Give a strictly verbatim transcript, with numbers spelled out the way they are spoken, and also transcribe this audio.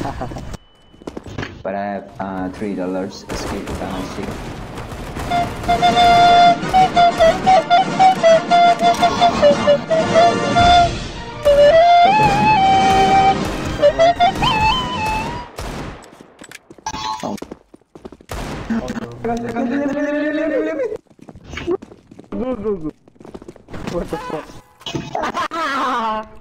But I have uh, three dollars escape currency. Go, go, go. What the fuck?